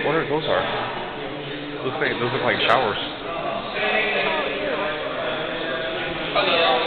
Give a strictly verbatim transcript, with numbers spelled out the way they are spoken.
wonder what those are. Looks like those look like showers.